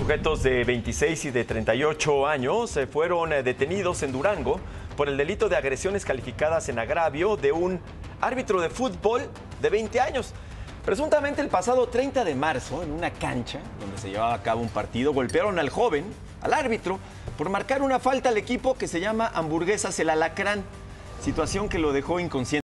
sujetos de 26 y de 38 años fueron detenidos en Durango por el delito de agresiones calificadas en agravio de un árbitro de fútbol de 20 años. Presuntamente el pasado 30 de marzo, en una cancha donde se llevaba a cabo un partido, golpearon al joven, al árbitro, por marcar una falta al equipo que se llama Hamburguesas El Alacrán, situación que lo dejó inconsciente.